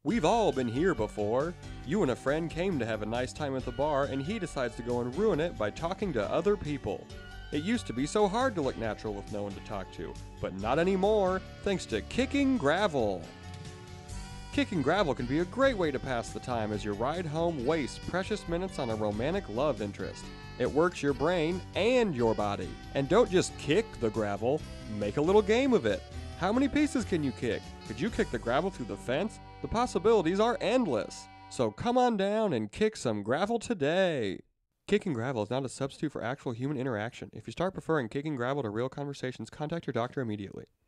We've all been here before. You and a friend came to have a nice time at the bar, and he decides to go and ruin it by talking to other people. It used to be so hard to look natural with no one to talk to, but not anymore, thanks to Kicking Gravel. Kicking Gravel can be a great way to pass the time as your ride home wastes precious minutes on a romantic love interest. It works your brain and your body. And don't just kick the gravel, make a little game of it. How many pieces can you kick? Could you kick the gravel through the fence? The possibilities are endless. So come on down and kick some gravel today. Kicking gravel is not a substitute for actual human interaction. If you start preferring kicking gravel to real conversations, contact your doctor immediately.